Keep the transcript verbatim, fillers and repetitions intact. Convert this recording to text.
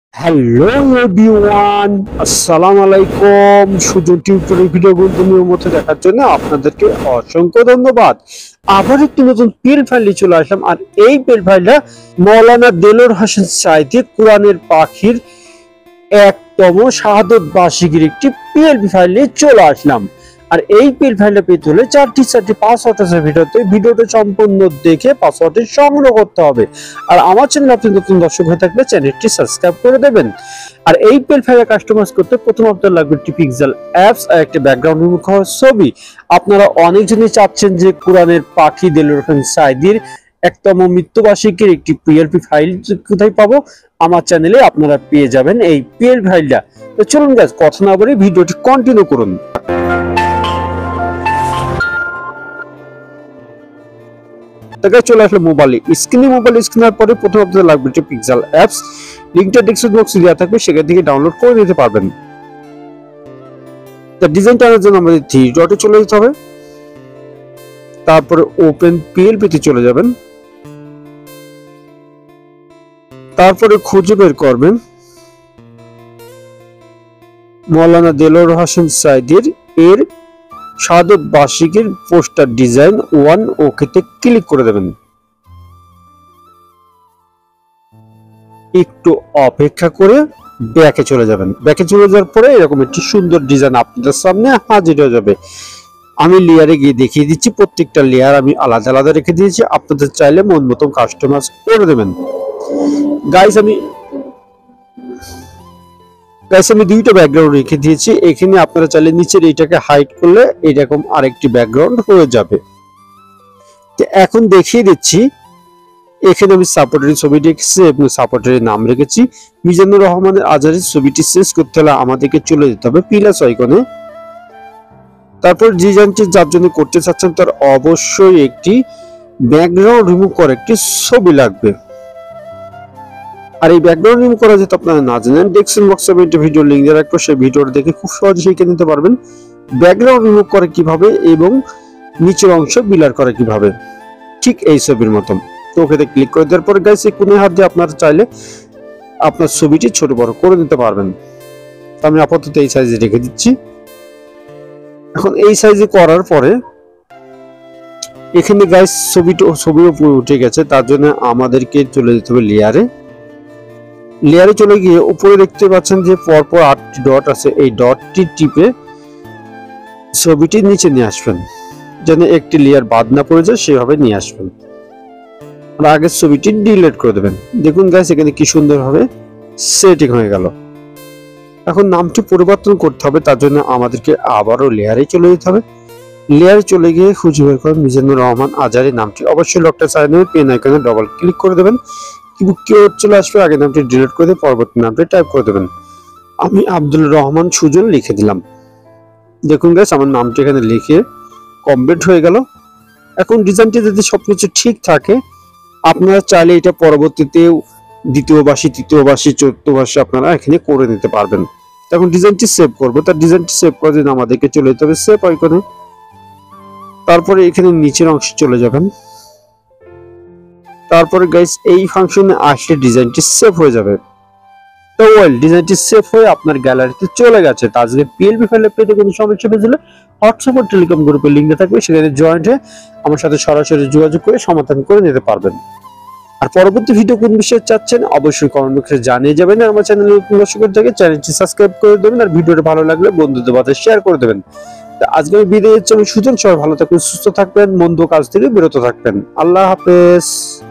Hello everyone, আসসালামু আলাইকুম। Sujan tutorial ভিডিওগুলো নিয়মিত দেখার জন্য আপনাদেরকে অসংখ্য ধন্যবাদ। আবার একটি নতুন পিএল ফাইল নিয়ে চলে আসলাম। আর এই পিএল ফাইলটা মৌলানা দেলোয়ার হোসেন সাঈদী কোরআনের পাখির একতম শাহাদত বার্ষিকীর একটি পিএলপি ফাইল নিয়ে চলে আসলাম। আর এই পিএল ফাইলটা পেতে হলে চারটি চারটি পাসওয়ার্ড আছে ভিডিওতে, ভিডিওটা সম্পূর্ণ দেখে পাসওয়ার্ডটি সংগ্রহ করতে হবে। আর আমার চ্যানেল আপনি নতুন দর্শক হয়ে থাকলে চ্যানেলটি সাবস্ক্রাইব করে দেবেন। আর এই পিএল ফাইলে কাস্টমাইজ করতে প্রথম আপনার লাগবে একটি পিক্সেল অ্যাপস আর একটা ব্যাকগ্রাউন্ড রিমুভ হওয়া ছবি। আপনারা অনেকজনই চাচ্ছেন যে কোরআনের পাখি দেলোয়ার হোসেন সাঈদীর একতম মৃত্যুবার্ষিকীর একটি পিএলপি ফাইল কোথায় পাবো? আমার চ্যানেলে আপনারা পেয়ে যাবেন এই পিএল ফাইলটা। তো চলুন গাইস, কথা না বলে ভিডিওটি কন্টিনিউ করুন। চলে আসলে মোবাইল স্ক্রিনে, মোবাইল স্ক্রিনের পরে প্রথম আপনাদের লাগবে একটি পিক্সেল অ্যাপস। লিংকটা ডেসক্রিপশন বক্সে দেওয়া থাকবে, সেখান থেকে ডাউনলোড করে নিতে পারবেন। তা ডিজাইন টানার জন্য আমাদের থ্রি ডটে চলে যেতে হবে, তারপরে ওপেন পিএলপি তে চলে যাবেন, তারপরে খুঁজে বের করবেন মৌলানা দেলোয়ার হোসেন সাঈদীর এর শাহাদত বার্ষিকীর পোস্টার ডিজাইন ওয়ান, ওকেতে ক্লিক করে দেবেন। একটু অপেক্ষা করে ব্যাকে চলে যাবেন। ব্যাকে চলে যাওয়ার পরে এরকম একটি সুন্দর ডিজাইন আপনাদের সামনে হাজির হয়ে যাবে। আমি লেয়ারে গিয়ে দেখিয়ে দিচ্ছি, প্রত্যেকটা লেয়ার আমি আলাদা আলাদা রেখে দিয়েছি, আপনাদের চাইলে মন মতো কাস্টমাইজ করে দেবেন। গাইস আমি গাইস আমি দুইটা ব্যাকগ্রাউন্ড রেখে দিয়েছি। এখানে আপনারা চাইলে নিচের এইটাকে হাইড করলে এরকম আরেকটি ব্যাকগ্রাউন্ড হয়ে যাবে। তো এখন দেখিয়ে দিচ্ছি, এখানে আমি সাপোর্টারি ছবি রেখেছি এবং সাপোর্টারি নাম রেখেছি মিজানুর রহমানের আজহারি। ছবিটি শেষ করতে হলে আমাদেরকে চলে যেতে হবে প্লাস আইকনে। তারপর ডিজাইনটি যার জন্য করতে চাচ্ছেন তার অবশ্যই একটি ব্যাকগ্রাউন্ড রিমুভ করে একটি ছবি লাগবে। আর এই ব্যাকগ্রাউন্ড রিমুভ করা যেটা আপনারা না জানেন, ডেসক্রিপশন বক্সে আমি একটা ভিডিও লিংক দিয়ে রাখবো, সেই ভিডিওটা দেখে খুব সহজে শিখে নিতে পারবেন ব্যাকগ্রাউন্ড রিমুভ করে কিভাবে এবং নিচের অংশ বিলার করে কিভাবে, ঠিক এই ছবির মতন। তো ওকেতে ক্লিক করে দেওয়ার পরে গাইস এই কোণে হাত দিয়ে আপনারা চাইলে আপনার ছবিটি ছোট বড় করে দিতে পারবেন। তো আমি আপাতত এই সাইজে রেখে দিচ্ছি। এখন এই সাইজে করার পরে এখানে গাইস ছবিটা ছবি উপরে উঠে গেছে, তার জন্য আমাদেরকে চলে যেতে হবে লেয়ারে। লেয়ারে চলে গিয়ে উপরে দেখতে পাচ্ছেন যে পরপর আটটি ডট আছে, এই ডটটি টিপে ছবিটি নিচে নিয়ে আসবেন, যেন একটি লেয়ার বাদ না পড়ে যায় সেভাবে নিয়ে আসবেন। আর আগের ছবিটি ডিলিট করে দেবেন। দেখুন গাইস এখানে কি সুন্দরভাবে সেটিং হয়ে গেল। এখন নামটি পরিবর্তন করতে হবে, তার জন্য আমাদেরকে আবারও লেয়ারে চলে যেতে হবে। লেয়ারে চলে গিয়ে খুঁজে বের করেন মিজানুর রহমান আজহারি নামটি, অবশ্যই লকটা চালিয়ে নেবেন, পেন আইকনে ডবল ক্লিক করে দেবেন, কিবোর্ড চলে আসবে, আগে নামটি ডিলিট করে দিয়ে পরবর্তী নামটি টাইপ করে দেবেন। আমি আব্দুল রহমান সুজন লিখে দিলাম। দেখুন গাইস আমার নামটি এখানে লিখে কমপ্লিট হয়ে গেল। এখন ডিজাইনটি যদি সবকিছু ঠিক থাকে আপনারা চাইলে এটা পরবর্তীতে দ্বিতীয় বার্ষিক, তৃতীয় বার্ষিক, চতুর্থ বার্ষিক আপনারা এখানে করে নিতে পারবেন। এখন ডিজাইনটি সেভ করবো, তার ডিজাইনটি সেভ করার জন্য আমাদেরকে চলে যেতে হবে সেভ আইকনে, তারপরে এখানে নিচের অংশে চলে যাবেন। তারপরে গাইস এই ফাংশনে আসলে ডিজাইনটি সেভ হয়ে যাবে। তো ওয়েল ডিজাইনটি সেভ হয়ে আপনার গ্যালারিতে চলে গেছে। তা আজকে পিএলপি ফাইলে পেতে কোনো সমস্যা হয়েছিল হোয়াটসঅ্যাপ টেলিকম গ্রুপের লিঙ্ক থাকবে, সেখানে জয়েন্ট হয়ে আমার সাথে সরাসরি যোগাযোগ করে সমাধান করে নিতে পারবেন। আর পরবর্তী ভিডিও কোন বিষয়ে চাচ্ছেন অবশ্যই কমেন্ট বক্সে জানিয়ে যাবেন। আর আমার চ্যানেলে নতুন দর্শকদের থেকে চ্যানেলটি সাবস্ক্রাইব করে দেবেন, আর ভিডিওটা ভালো লাগলে বন্ধুদের মাঝে শেয়ার করে দেবেন। আজকে আমি বিদায় নিচ্ছি, আমি সুজন। সবাই ভালো থাকবেন, সুস্থ থাকবেন, মন্দ কাজ থেকে বিরত থাকবেন। আল্লাহ হাফেজ।